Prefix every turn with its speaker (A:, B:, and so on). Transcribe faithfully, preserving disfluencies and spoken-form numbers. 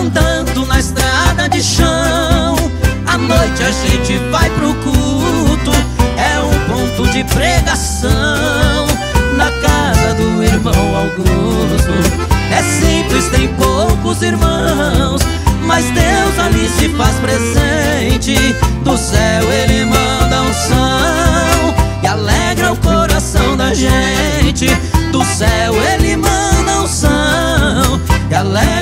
A: andando na estrada de chão. À noite a gente vai pro culto, é um ponto de pregação. Na casa do irmão Augusto é simples, tem poucos irmãos, mas Deus ali se faz presente. Do céu Ele manda unção e alegra o coração da gente. Do céu Ele manda unção e alegra